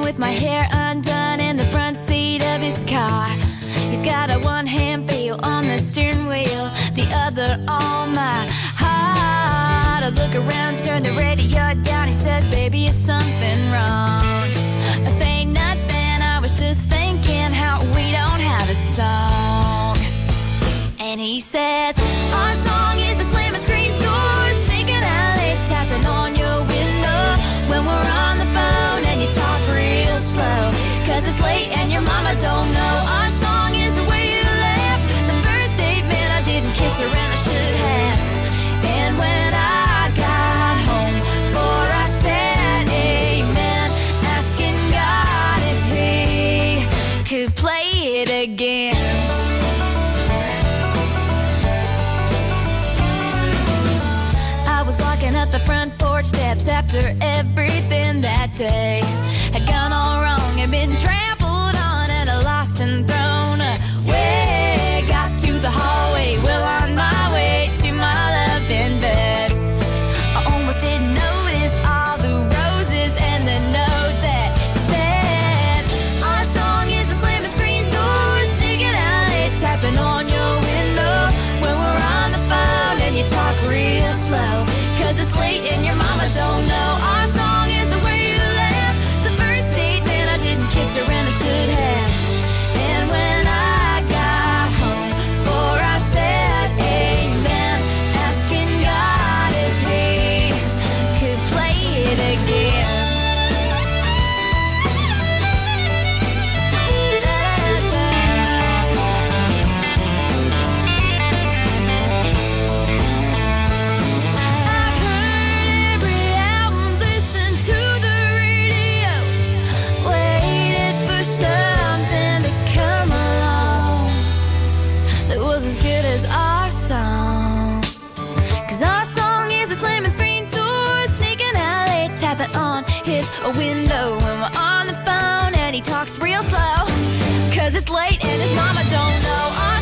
with my hair undone in the front seat of his car. He's got a one-hand feel on the steering wheel, the other on my heart. I look around, turn the radio down. He says, baby, is something wrong? I say nothing, I was just thinking how we don't have a song. And he says, our song is a slamming screen door, sneaking alley, tapping on your window when we're on the phone and you talk real slow, 'cause it's late and your mama don't know. Our song is the way you laugh. The first date, man, I didn't kiss her and I should have. And when I got home, for I said amen, asking God if he could play it again. Up the front porch steps after everything that day had gone all wrong and been trampled on and lost and thrown away. Got to the hallway, well on my way to my love in bed. I almost didn't notice all the roses and the note that said, our song is a slamming screen door, sneaking alley, tapping on your window when we're on the phone and you talk real slow, 'cause it's late and your mama don't know. Our song is the way you laugh. The first date, man, I didn't kiss her and I should have. And when I got home, for I said amen, asking God if he could play it again. A window when we're on the phone and he talks real slow, 'cause it's late and his mama don't know.